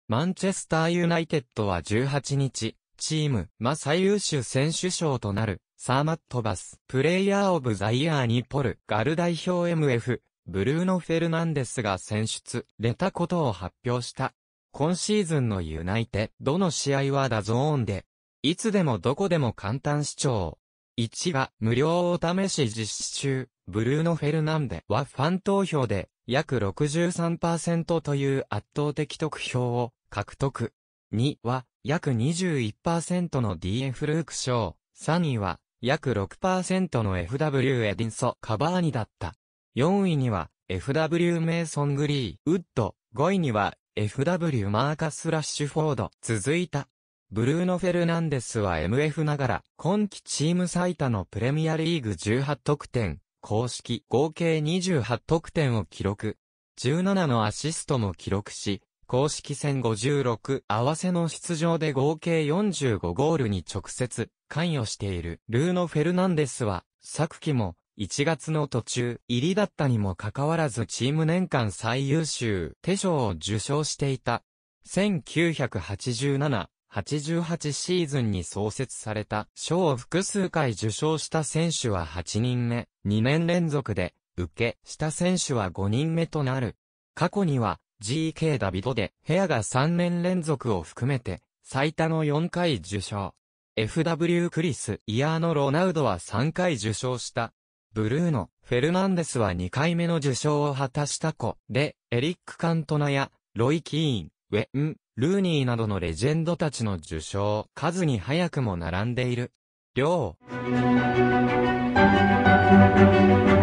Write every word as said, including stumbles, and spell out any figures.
マンチェスターユナイテッドはじゅうはちにち、チーム、マ最優秀選手賞となる、サーマットバス、プレイヤーオブザイヤーにポルガル代表 エムエフ、ブルーノ・フェルナンデスが選出、れたことを発表した。今シーズンのユナイテッドの試合はダゾーンで、いつでもどこでも簡単視聴。いちが無料お試し実施中、ブルーノ・フェルナンデはファン投票で約 ろくじゅうさんパーセント という圧倒的得票を獲得。には約 にじゅういちパーセント の ディーエフ ルーク賞。さんいは約 ろくパーセント の エフダブリュー エディンソ・カバーニだった。よんいには エフダブリュー メイソン・グリー・ウッド。ごいには エフダブリュー マーカス・ラッシュフォード。続いた。ブルーノ・フェルナンデスは エムエフ ながら、今季チーム最多のプレミアリーグじゅうはち得点、公式合計にじゅうはち得点を記録。じゅうななのアシストも記録し、公式戦ごじゅうろく合わせの出場で合計よんじゅうごゴールに直接関与している。ルーノ・フェルナンデスは、昨季もいちがつの途中入りだったにもかかわらずチーム年間最優秀手賞を受賞していた。せんきゅうひゃくはちじゅうなな、はちじゅうはちシーズンに創設された賞を複数回受賞した選手ははちにんめ、にねん連続で受けした選手はごにんめとなる。過去には ジーケー ダビドでヘアがさんねん連続を含めて最多のよんかい受賞。エフダブリュー クリス・イヤーノ・ロナウドはさんかい受賞した。ブルーノ・フェルナンデスはにかいめの受賞を果たした子で、エリック・カントナやロイ・キーン、ウェン、ルーニーなどのレジェンドたちの受賞数に早くも並んでいる。りょう